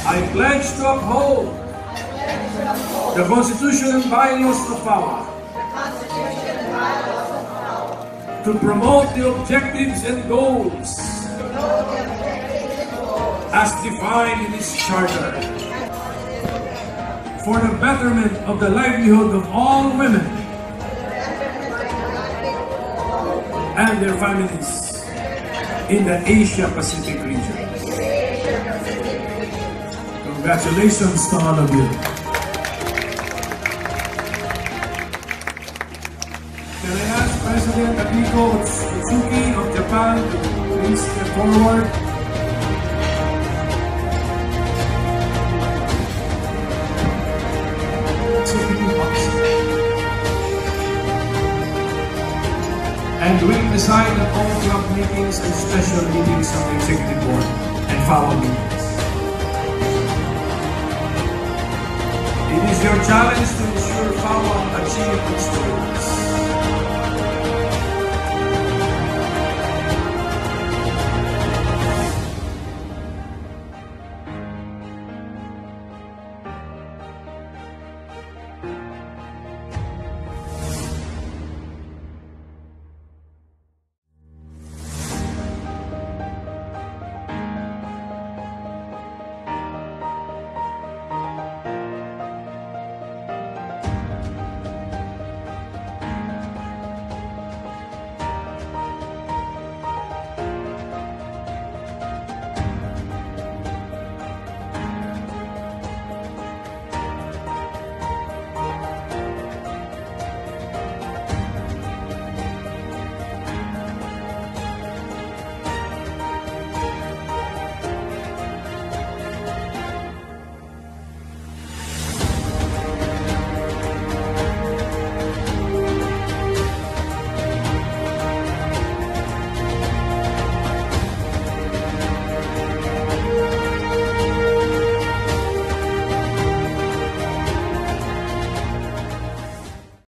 I pledge to uphold the Constitution and bylaws of FAWA, to promote the objectives and goals as defined in this charter, for the betterment of the livelihood of all women and their families in the Asia-Pacific region. Congratulations to all of you. Can I ask President Akiko Utsuki of Japan to please step forward? And will decide on all club meetings and special meetings of the Executive Board and FAWA meetings. It is your challenge to ensure FAWA achieve its goals.